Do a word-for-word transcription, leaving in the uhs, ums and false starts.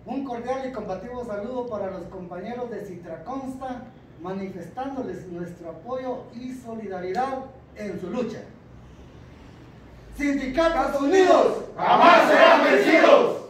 Un cordial y combativo saludo para los compañeros de Citraconsta, manifestándoles nuestro apoyo y solidaridad en su lucha. ¡Sindicatos unidos jamás serán vencidos!